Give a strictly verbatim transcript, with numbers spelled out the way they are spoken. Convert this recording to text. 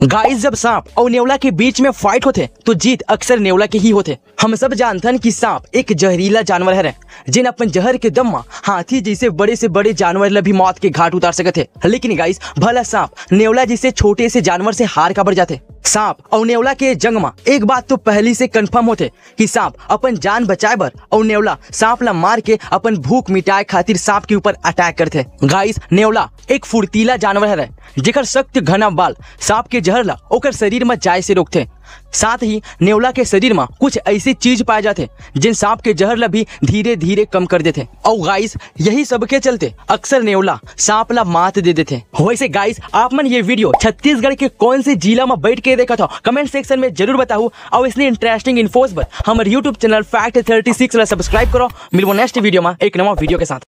Guys, जब सांप और नेवला के बीच में फाइट होते तो जीत अक्सर नेवला के ही होते। हम सब जानते हैं कि सांप एक जहरीला जानवर है जिन अपन जहर के दम में हाथी जैसे बड़े से बड़े जानवर ला भी मौत के घाट उतार सकते। लेकिन गाइस, भला सांप नेवला जैसे छोटे से जानवर से हार काबर जाते। सांप और नेवला के जंग में एक बात तो पहले से कंफर्म होते कि सांप अपन जान बचाए बर और नेवला सांप ला मार के अपन भूख मिटाए खातिर सांप के ऊपर अटैक करते। गाइस, नेवला एक फुर्तीला जानवर है जेकर सख्त घना बाल सांप के जहर ला ओकर शरीर में जाए से रोकते। साथ ही नेवला के शरीर में कुछ ऐसी चीज पाए जाते जिन सांप के जहर ला भी धीरे धीरे कम कर देते। और गाइस, यही सब के चलते अक्सर नेवला सांप ला मात दे देते। वैसे गाइस, आप मन ये वीडियो छत्तीसगढ़ के कौन से जिला में बैठ के देखा था कमेंट सेक्शन में जरूर बताओ। और इसलिए इंटरेस्टिंग इन्फोस पर हमारे YouTube channel fact thirty six ला सब्सक्राइब करो। मिलबो नेक्स्ट वीडियो में एक नवा वीडियो के साथ।